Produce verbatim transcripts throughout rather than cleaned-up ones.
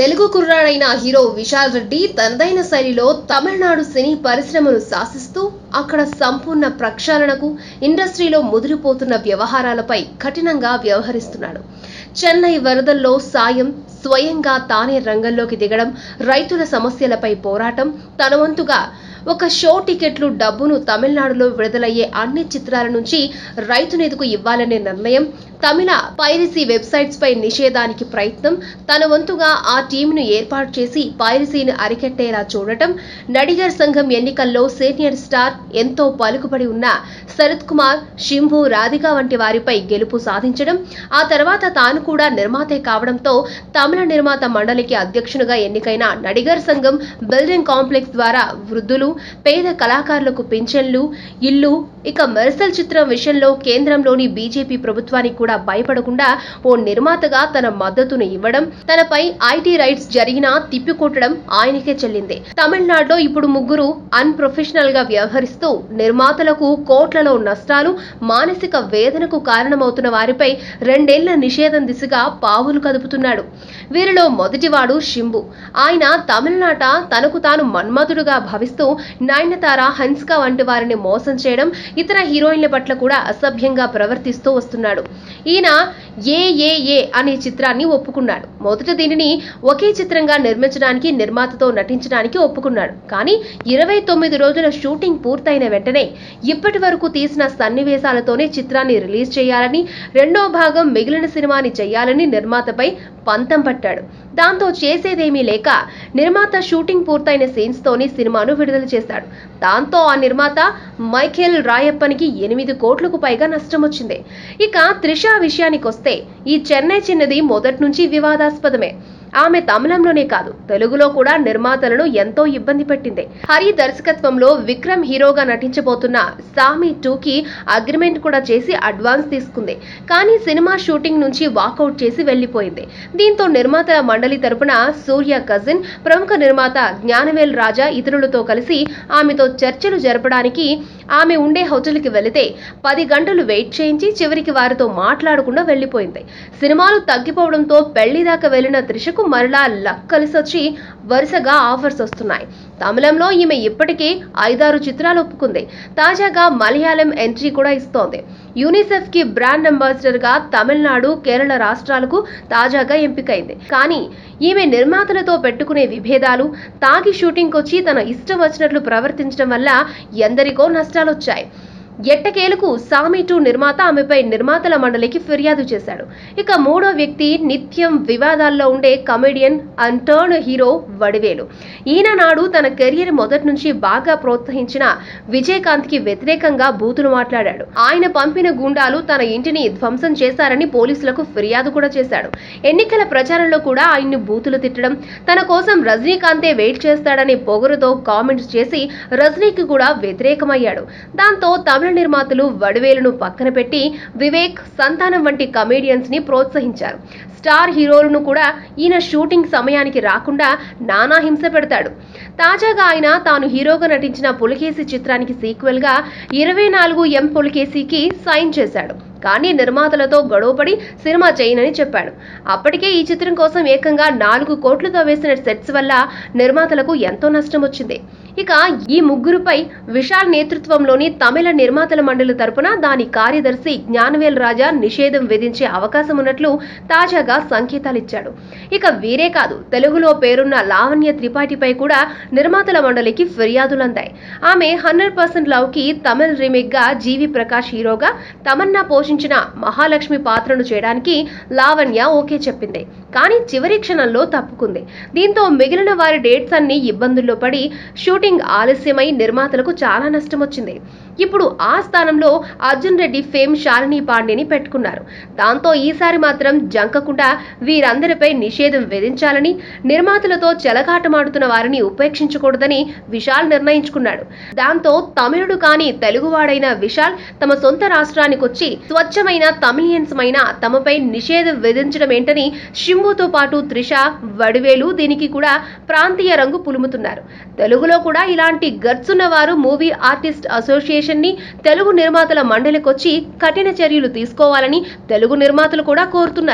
తెలుగు కుర్రాడైన హీరో విశాల్ రెడ్డి తనదైన శైలిలో తమిళనాడు సినీ పరిశ్రమను శాసిస్తూ అక్కడ సంపూర్ణ ప్రక్షాళనకు ఇండస్ట్రీలో ముదిరిపోతున్న వ్యవహారాలపై కఠినంగా వ్యవహరిస్తున్నాడు. చెన్నై వరదల్లో సాయం, స్వయంగా తానే రంగంలోకి దిగడం, రైతుల సమస్యలపై పోరాటం, తన వంతుగా ఒక షో టికెట్లు డబ్బును తమిళనాడులో విడుదలయ్యే అన్ని చిత్రాల నుంచి రైతునెదుకు ఇవ్వాలనే నిర్ణయం, తమిళ పైరసీ వెబ్సైట్స్ పై నిషేధానికి ప్రయత్నం, తన వంతుగా ఆ టీంను ఏర్పాటు చేసి పైరసీని అరికట్టేలా చూడటం, నడిగర్ సంఘం ఎన్నికల్లో సీనియర్ స్టార్ ఎంతో పలుకుబడి ఉన్న శరత్ కుమార్, సింబు, రాధిక వంటి వారిపై గెలుపు సాధించడం, ఆ తర్వాత తాను కూడా నిర్మాతే కావడంతో తమిళ నిర్మాత మండలికి అధ్యక్షునిగా ఎన్నికైన నడిగర్ సంఘం బిల్డింగ్ కాంప్లెక్స్ ద్వారా వృద్ధులు, పేద కళాకారులకు పింఛన్లు, ఇల్లు, ఇక మెర్సల్ చిత్రం విషయంలో కేంద్రంలోని బీజేపీ ప్రభుత్వానికి కూడా భయపడకుండా ఓ నిర్మాతగా తన మద్దతును ఇవ్వడం, తనపై ఐటీ రైట్స్ జరిగినా తిప్పికొట్టడం ఆయనకే చెల్లింది. తమిళనాడులో ఇప్పుడు ముగ్గురు అన్ప్రొఫెషనల్ గా వ్యవహరిస్తూ నిర్మాతలకు కోట్లలో నష్టాలు, మానసిక వేదనకు కారణమవుతున్న వారిపై రెండేళ్ల నిషేధం దిశగా పావులు కదుపుతున్నాడు. వీరిలో మొదటివాడు సింబు. ఆయన తమిళనాట తనకు తాను మన్మధుడుగా భావిస్తూ నయనతార, హన్సిక వంటి వారిని మోసం చేయడం, ఇతర హీరోయిన్ల పట్ల కూడా అసభ్యంగా ప్రవర్తిస్తూ వస్తున్నాడు. ఈయన ఏ ఏ ఏ అనే చిత్రాన్ని ఒప్పుకున్నాడు. మొదట దీనిని ఒకే చిత్రంగా నిర్మించడానికి, నిర్మాతతో నటించడానికి ఒప్పుకున్నాడు. కానీ ఇరవై తొమ్మిది రోజుల షూటింగ్ పూర్తయిన వెంటనే ఇప్పటి వరకు తీసిన సన్నివేశాలతోనే చిత్రాన్ని రిలీజ్ చేయాలని, రెండో భాగం మిగిలిన సినిమాని చేయాలని నిర్మాతపై పంతం పట్టాడు. దాంతో చేసేదేమీ లేక నిర్మాత షూటింగ్ పూర్తయిన సీన్స్ తోని సినిమాను విడుదల చేశాడు. దాంతో ఆ నిర్మాత మైఖేల్ రాయప్పనికి ఎనిమిది కోట్లకు పైగా నష్టం వచ్చింది. ఇక త్రిషా విషయానికి వస్తే ఈ చెన్నై చిన్నది మొదటి నుంచి వివాదాస్పదమే. ఆమె తమిళంలోనే కాదు తెలుగులో కూడా నిర్మాతలను ఎంతో ఇబ్బంది పెట్టింది. హరి దర్శకత్వంలో విక్రమ్ హీరోగా నటించబోతున్న సామి టూకి అగ్రిమెంట్ కూడా చేసి అడ్వాన్స్ తీసుకుంది. కానీ సినిమా షూటింగ్ నుంచి వాకౌట్ చేసి వెళ్లిపోయింది. దీంతో నిర్మాతల మండలి తరపున సూర్య కజిన్, ప్రముఖ నిర్మాత జ్ఞానవేల్ రాజా ఇతరులతో కలిసి ఆమెతో చర్చలు జరపడానికి ఆమె ఉండే హోటల్కి వెళితే పది గంటలు వెయిట్ చేయించి చివరికి వారితో మాట్లాడకుండా వెళ్లిపోయింది. సినిమాలు తగ్గిపోవడంతో పెళ్లి దాకా వెళ్లిన త్రిషకు మరలా లక్ కలిసొచ్చి వరుసగా ఆఫర్స్ వస్తున్నాయి. తమిళంలో ఈమె ఇప్పటికే ఐదారు చిత్రాలు ఒప్పుకుంది. తాజాగా మలయాళం ఎంట్రీ కూడా ఇస్తోంది. యూనిసెఫ్ కి బ్రాండ్ అంబాసిడర్ గా తమిళనాడు, కేరళ రాష్ట్రాలకు తాజాగా ఎంపికైంది. కానీ ఈమె నిర్మాతలతో పెట్టుకునే విభేదాలు, తాగి షూటింగ్ వచ్చి తన ఇష్టం వచ్చినట్లు ప్రవర్తించడం వల్ల ఎందరికో నష్టాలొచ్చాయి. ఎట్టకేలకు సామి టూ నిర్మాత ఆమెపై నిర్మాతల మండలికి ఫిర్యాదు చేశాడు. ఇక మూడో వ్యక్తి నిత్యం వివాదాల్లో ఉండే comedian and turn hero Vadivelu. ఈయన నాడు తన కెరియర్ మొదటి నుంచి బాగా ప్రోత్సహించిన విజయకాంత్ కి వ్యతిరేకంగా బూతులు మాట్లాడాడు. ఆయన పంపిన గుండాలు తన ఇంటిని ధ్వంసం చేశారని పోలీసులకు ఫిర్యాదు కూడా చేశాడు. ఎన్నికల ప్రచారంలో కూడా ఆయన్ని బూతులు తిట్టడం, తన కోసం రజనీకాంతే వెయిట్ చేస్తాడని పొగరుతో కామెంట్స్ చేసి రజనీకి కూడా వ్యతిరేకమయ్యాడు. దాంతో తమిళ నిర్మాతలు వడివేలును పక్కన పెట్టి వివేక్, సంతానం వంటి కమేడియన్స్ ని ప్రోత్సహించారు. స్టార్ హీరోలను కూడా ఈయన షూటింగ్ సమయానికి రాకుండా నానా హింస పెడతాడు. తాజాగా ఆయన తాను హీరోగా నటించిన పులకేసి చిత్రానికి సీక్వెల్ గా ఇరవై నాలుగు ఎం పులకేసికి సైన్ చేశాడు. కానీ నిర్మాతలతో గొడవపడి సినిమా చేయనని చెప్పాడు. అప్పటికే ఈ చిత్రం కోసం ఏకంగా నాలుగు కోట్లతో వేసిన సెట్స్ వల్ల నిర్మాతలకు ఎంతో నష్టం వచ్చింది. ఇక ఈ ముగ్గురుపై విశాల్ నేతృత్వంలోని తమిళ నిర్మాతల మండలి తరపున దాని కార్యదర్శి జ్ఞానవేల్ రాజా నిషేధం విధించే అవకాశం ఉన్నట్లు తాజాగా సంకేతాలిచ్చాడు. ఇక వీరే కాదు, తెలుగులో పేరున్న లావణ్య త్రిపాఠిపై కూడా నిర్మాతల మండలికి ఫిర్యాదులందాయి. ఆమె హండ్రెడ్ పర్సెంట్ లవ్ కి తమిళ్ రీమేక్ గా జీవి ప్రకాష్ హీరోగా తమన్నా పోషించిన మహాలక్ష్మి పాత్రను చేయడానికి లావణ్య ఓకే చెప్పింది. కానీ చివరి క్షణంలో తప్పుకుంది. దీంతో మిగిలిన వారి డేట్స్ అన్ని ఇబ్బందుల్లో పడి షూటింగ్ ఆలస్యమై నిర్మాతలకు చాలా నష్టం వచ్చింది. ఇప్పుడు ఆ స్థానంలో అర్జున్ రెడ్డి ఫేమ్ శాలిని పాండేని పెట్టుకున్నారు. దాంతో ఈసారి మాత్రం జంకకుండా వీరందరిపై నిషేధం విధించాలని, నిర్మాతలతో చెలగాటమాడుతున్న వారిని ఉపేక్షించకూడదని విశాల్ నిర్ణయించుకున్నాడు. దాంతో తమిళుడు కాని తెలుగువాడైన విశాల్ తమ సొంత రాష్ట్రానికి వచ్చి స్వచ్ఛమైన తమిళియన్స్ మైన తమపై నిషేధం విధించడం ఏంటని సింబుతో పాటు త్రిష, వడివేలు దీనికి కూడా ప్రాంతీయ రంగు పులుముతున్నారు. తెలుగులో కూడా ఇలాంటి గట్స్ ఉన్నవారు మూవీ ఆర్టిస్ట్ అసోసియేషన్ ని, తెలుగు నిర్మాతల మండలికొచ్చి కఠిన చర్యలు తీసుకోవాలని తెలుగు నిర్మాతలు కూడా కోరుతున్నారు.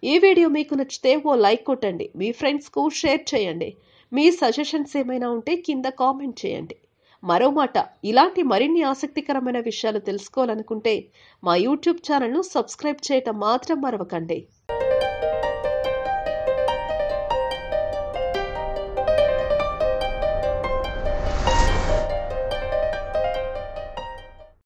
ఈ వీడియో మీకు నచ్చితే ఓ లైక్ కొట్టండి, మీ ఫ్రెండ్స్కు షేర్ చేయండి. మీ సజెషన్స్ ఏమైనా ఉంటే కింద కామెంట్ చేయండి. మరో మాట, ఇలాంటి మరిన్ని ఆసక్తికరమైన విషయాలు తెలుసుకోవాలనుకుంటే మా యూట్యూబ్ ఛానల్ను సబ్స్క్రైబ్ చేయటం మాత్రం మరవకండి.